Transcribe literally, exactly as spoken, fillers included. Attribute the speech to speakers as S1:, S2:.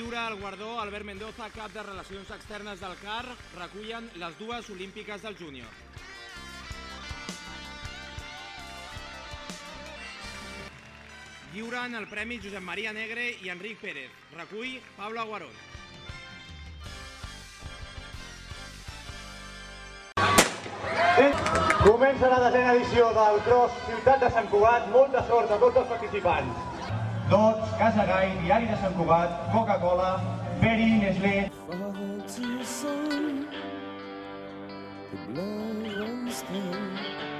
S1: lliurar el guardó Albert Mendoza, cap de Relacions Externes del C A R. Recullen les dues olímpiques del júnior. Lliuren el Premi Josep Maria Negre i Enric Pérez. Recull Pablo Aguarón.
S2: Comença la desena edició del Cross Ciutat de Sant Cugat. Molta sort a tots els participants. Tots, Casa Gai, Diari de Sant Cugat, Coca-Cola, Peri, Nestlé.
S3: The blood runs thin.